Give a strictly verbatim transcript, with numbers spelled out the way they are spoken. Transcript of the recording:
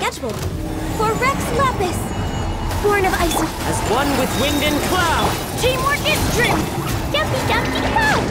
schedule. For Rex Lapis, born of ice. As one with wind and cloud. Teamwork is strength. Dumpty Dumpty Pow!